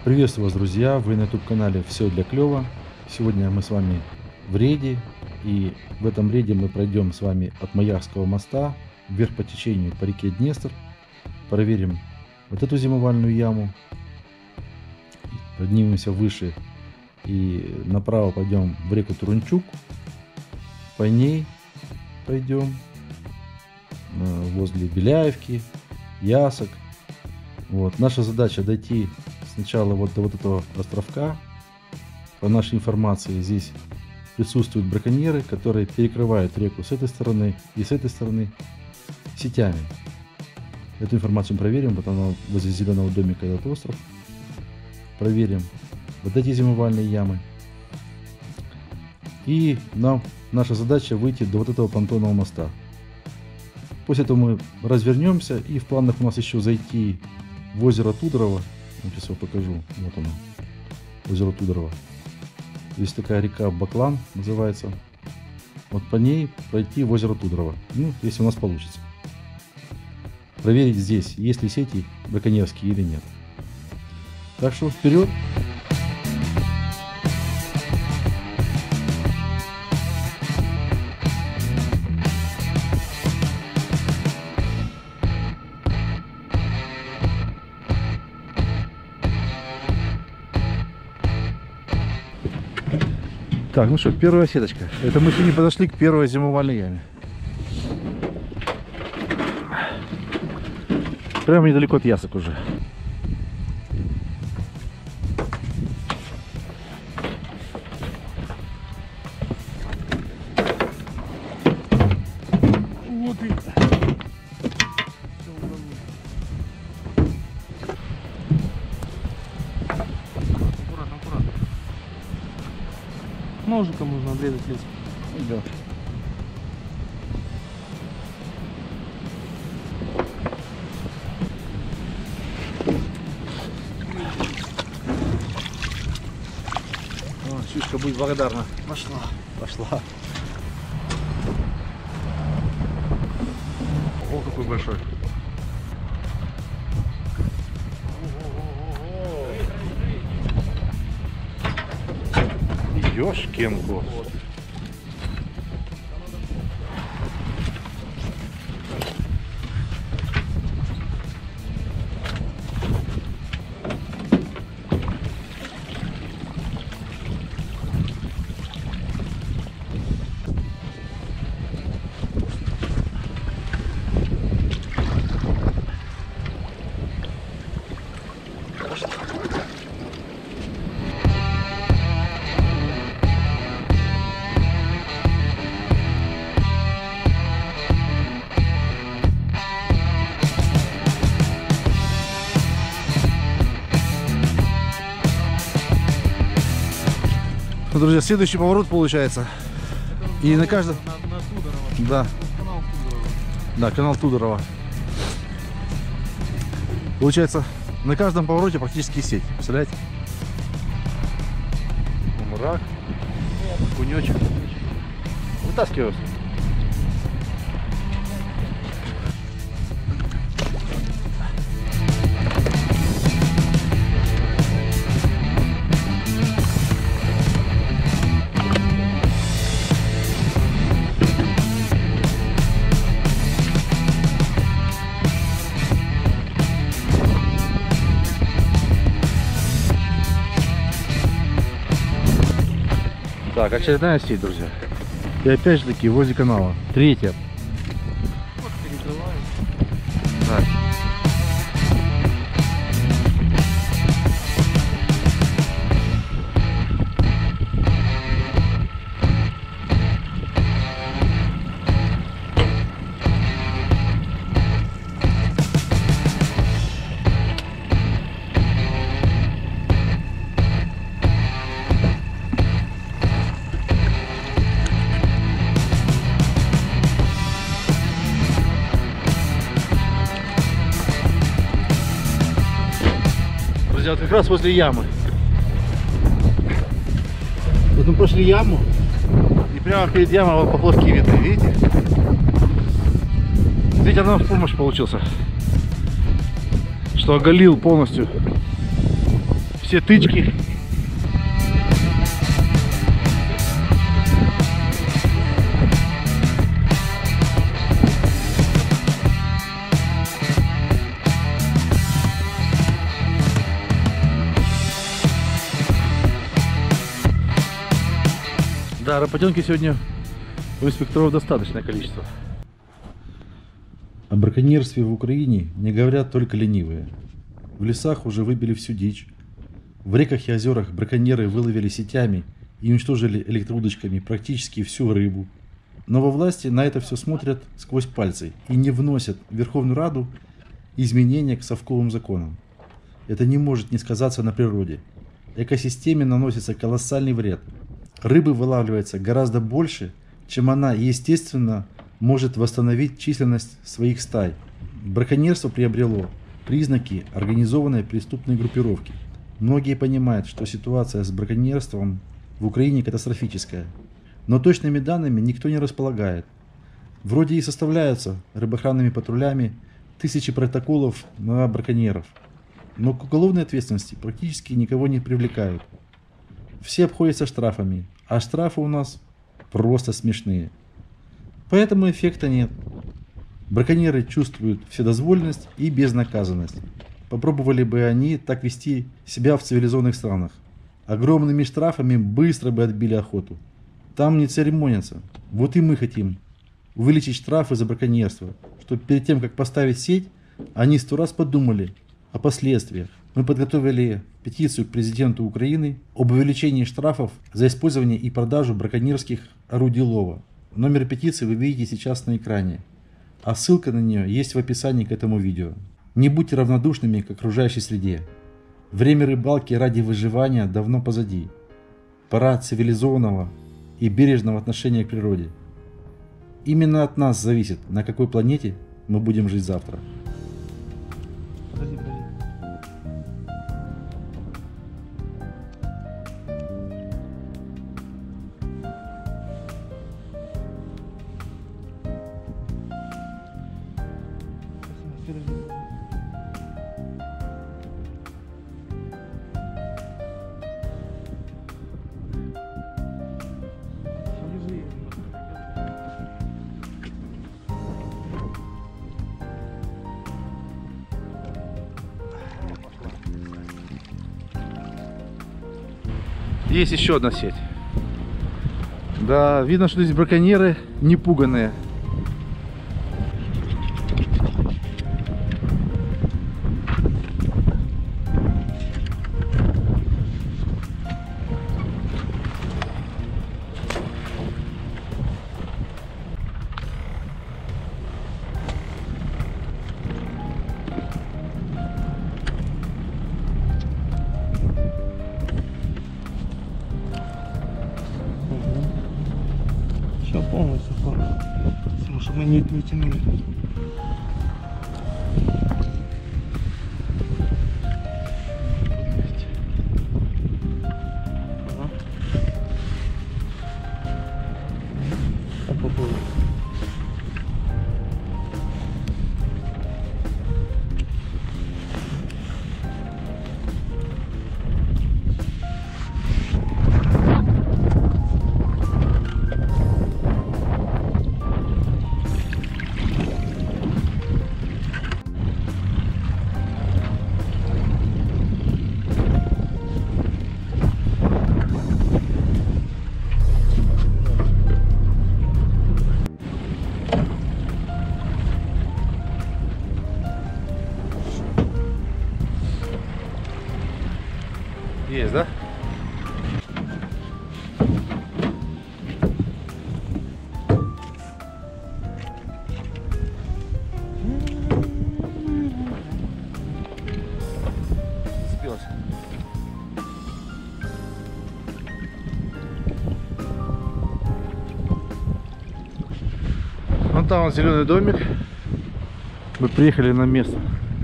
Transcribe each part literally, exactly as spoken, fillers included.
Приветствую вас, друзья! Вы на ютуб-канале «Все для клёва». Сегодня мы с вами в рейде, и в этом рейде мы пройдем с вами от Маярского моста вверх по течению по реке Днестр. Проверим вот эту зимовальную яму, поднимемся выше и направо пойдем в реку Турунчук, по ней пойдем возле Беляевки, Ясок. Вот. Наша задача дойти сначала вот до вот этого островка. По нашей информации, здесь присутствуют браконьеры, которые перекрывают реку с этой стороны и с этой стороны сетями. Эту информацию проверим, вот она возле зеленого домика, этот остров. Проверим вот эти зимовальные ямы. И нам наша задача выйти до вот этого понтонного моста. После этого мы развернемся, и в планах у нас еще зайти в озеро Тудорово. Я сейчас его покажу. Вот оно, озеро Тудорово. Здесь такая река Баклан называется. Вот по ней пройти в озеро Тудорово. Ну, если у нас получится. Проверить здесь, есть ли сети браконьерские или нет. Так что вперед! Так, ну что, первая сеточка. Это мы сегодня подошли к первой зимовальной яме. Прямо недалеко от Ясок уже. Вот и... Аккуратно, аккуратно. Ножиком нужно обрезать лес. Идет. О, Сюшка будет благодарна. Пошла. Пошла. О, какой большой. Ёшкинку. Ну, друзья, следующий поворот получается. Это и на каждом... На, на Тудорово. Да. Канал Тудорово. Да, канал Тудорово. Получается, на каждом повороте практически сеть. Представляете? Мрак. Кунечек. Вытаскиваю. Так, очередная сеть, друзья. И опять же таки возле канала. Третья. Вот перекрываю. Так. Вот как раз возле ямы. Вот мы прошли яму, и прямо перед ямой вот поплавки видны, видите? Видите, она в помощь получился, что оголил полностью все тычки. Да, работенки сегодня у инспекторов достаточное количество. О браконьерстве в Украине не говорят только ленивые. В лесах уже выбили всю дичь. В реках и озерах браконьеры выловили сетями и уничтожили электроудочками практически всю рыбу. Но во власти на это все смотрят сквозь пальцы и не вносят в Верховную Раду изменения к совковым законам. Это не может не сказаться на природе. Экосистеме наносится колоссальный вред. Рыбы вылавливается гораздо больше, чем она, естественно, может восстановить численность своих стай. Браконьерство приобрело признаки организованной преступной группировки. Многие понимают, что ситуация с браконьерством в Украине катастрофическая. Но точными данными никто не располагает. Вроде и составляются рыбоохранными патрулями тысячи протоколов на браконьеров. Но к уголовной ответственности практически никого не привлекают. Все обходятся штрафами, а штрафы у нас просто смешные. Поэтому эффекта нет. Браконьеры чувствуют вседозволенность и безнаказанность. Попробовали бы они так вести себя в цивилизованных странах. Огромными штрафами быстро бы отбили охоту. Там не церемонятся. Вот и мы хотим увеличить штрафы за браконьерство, чтобы перед тем, как поставить сеть, они сто раз подумали о последствиях. Мы подготовили петицию к президенту Украины об увеличении штрафов за использование и продажу браконьерских орудий лова. Номер петиции вы видите сейчас на экране, а ссылка на нее есть в описании к этому видео. Не будьте равнодушными к окружающей среде. Время рыбалки ради выживания давно позади. Пора цивилизованного и бережного отношения к природе. Именно от нас зависит, на какой планете мы будем жить завтра. Подожди, подожди. Есть еще одна сеть. Да, видно, что здесь браконьеры не пуганые. Все полностью, потому что мы не, не тянули. Ага. Так, попробуем. Есть, да? Зацепилась. Вон там вот зеленый домик. Мы приехали на место,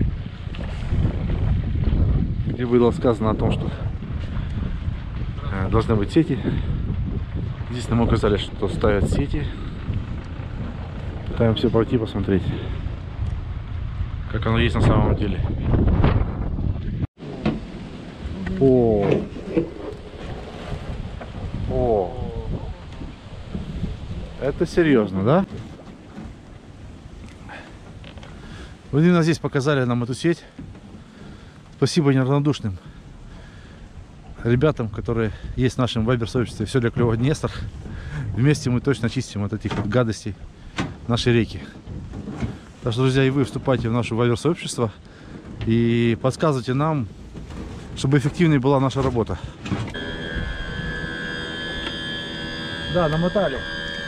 где было сказано о том, что должны быть сети. Здесь нам указали, что ставят сети. Пытаемся пройти посмотреть, как оно есть на самом деле. О. О. Это серьезно, да? Вы именно здесь показали нам эту сеть. Спасибо неравнодушным ребятам, которые есть в нашем вайбер-сообществе «Все для клёва Днестр». Вместе мы точно чистим от этих вот гадостей нашей реки. Так что, друзья, и вы вступайте в наше вайбер-сообщество и подсказывайте нам, чтобы эффективнее была наша работа. Да, намотали.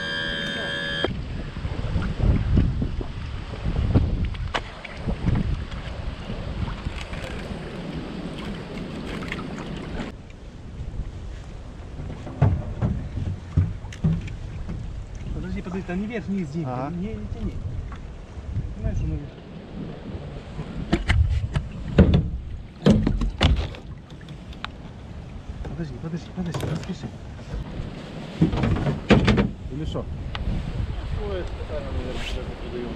Подожди, подожди, там не вверх, вниз, Дим. Ага. Не, не тяни. Знаешь, что мы... Подожди, подожди, подожди, не спеши. Или что? Ой, специально, наверное, даже продаем.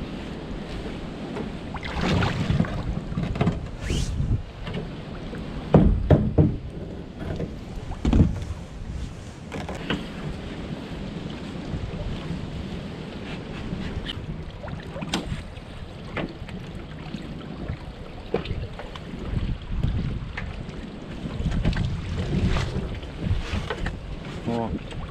О.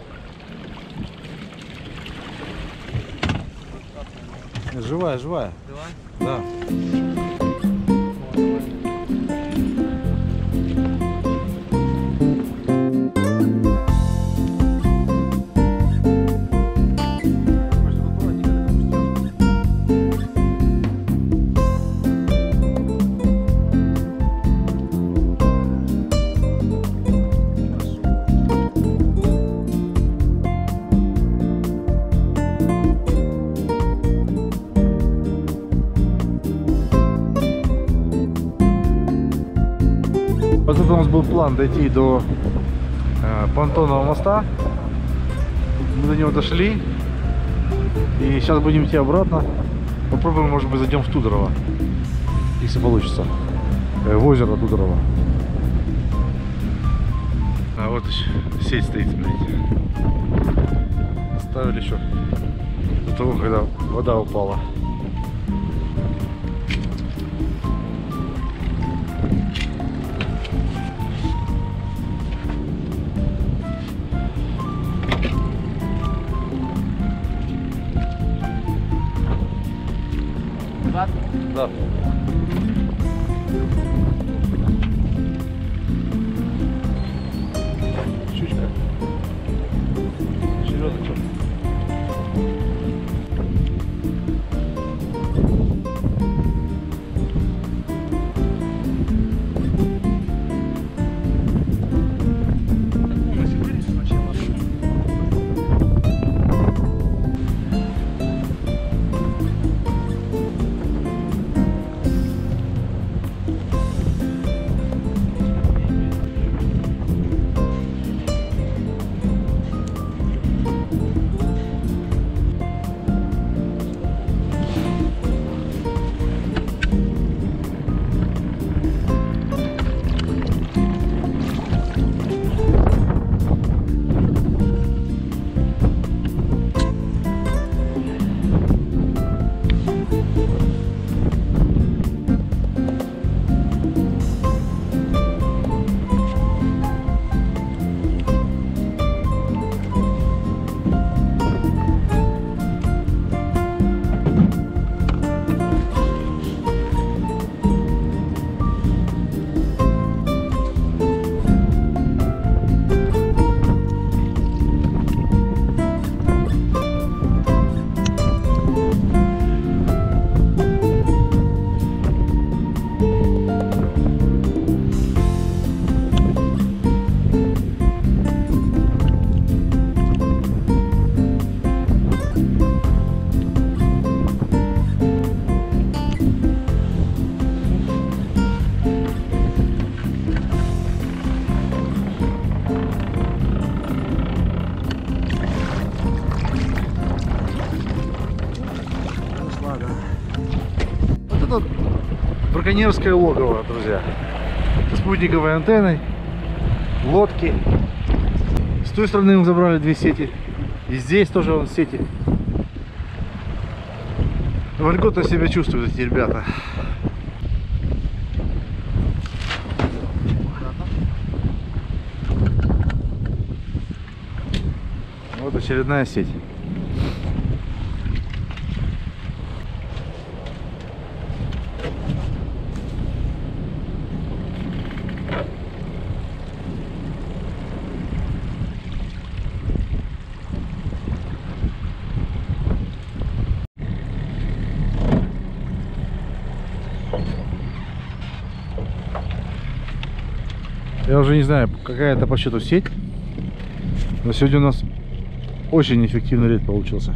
Живая, живая. Давай. Да. Вот это у нас был план дойти до э, понтонного моста. Мы до него дошли. И сейчас будем идти обратно. Попробуем, может быть, зайдем в Тудорово. Если получится. Э, в озеро Тудорово. А вот еще сеть стоит, смотрите. Ставили еще до того, когда вода упала. Да. Щучка. Череночек. Вот это браконьерское логово, друзья. Со спутниковой антенной. лодки. С той стороны мы забрали две сети. И здесь тоже вон сети. Вольготно себя чувствуют эти ребята. Вот очередная сеть. Я уже не знаю, какая это по счету сеть, но сегодня у нас очень эффективный рейд получился.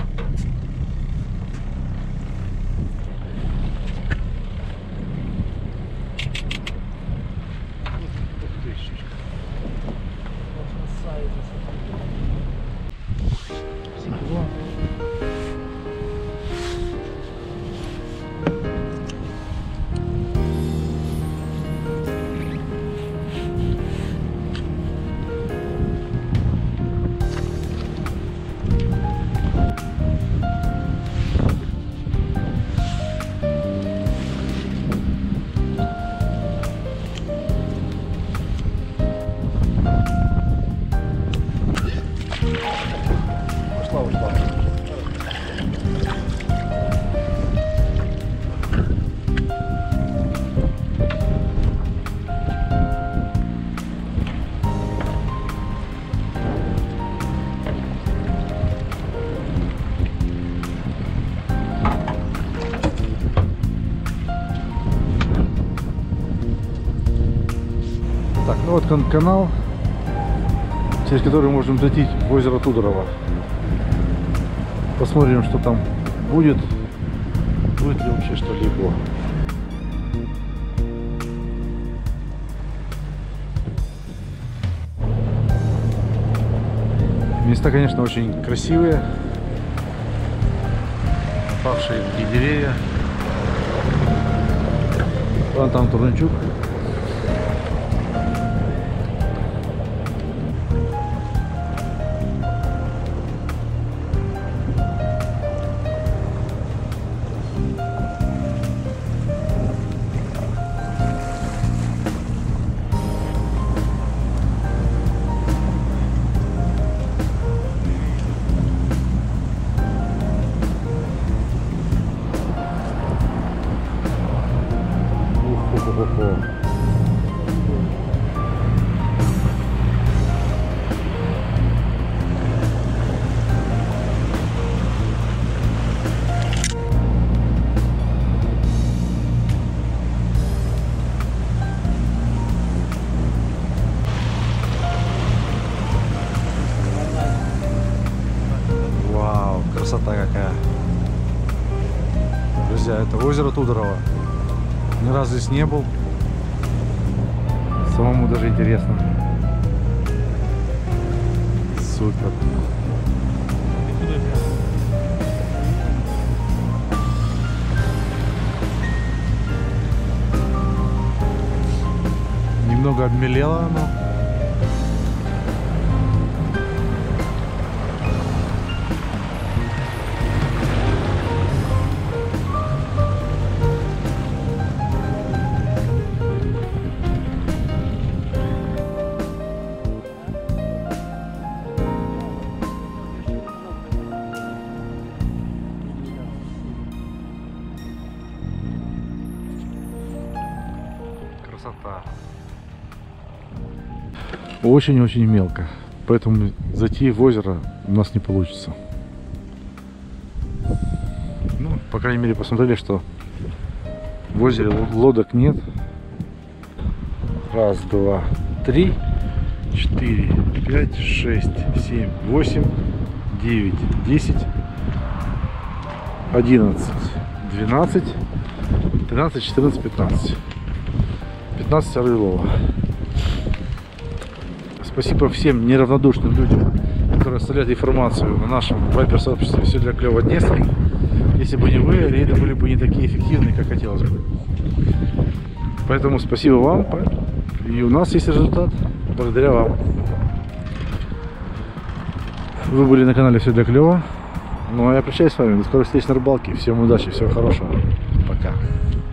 Так, ну вот кан канал, через который можем зайти в озеро Тудорово. Посмотрим, что там будет. Будет ли вообще что-либо. Места, конечно, очень красивые. Павшие такие деревья. Вон там Турнчук. Вау, красота какая. Друзья, это озеро Тудорово. Ни разу здесь не был. Самому даже интересно. Супер. Немного обмелело оно. Красота. Очень-очень мелко, поэтому зайти в озеро у нас не получится. Ну, по крайней мере, посмотрели, что в озере лодок нет. Раз, два, три, четыре, пять, шесть, семь, восемь, девять, десять, одиннадцать, двенадцать, тринадцать, четырнадцать, пятнадцать. пятнадцать орлова. Спасибо всем неравнодушным людям, которые оставляют информацию на нашем вайпер-сообществе «Все для клёва Днестр». Если бы не вы, рейды были бы не такие эффективные, как хотелось бы. Поэтому спасибо вам. И у нас есть результат. благодаря вам. Вы были на канале Все для клёва. Ну а я прощаюсь с вами. До скорой встречи на рыбалке. Всем удачи, всего хорошего. Пока.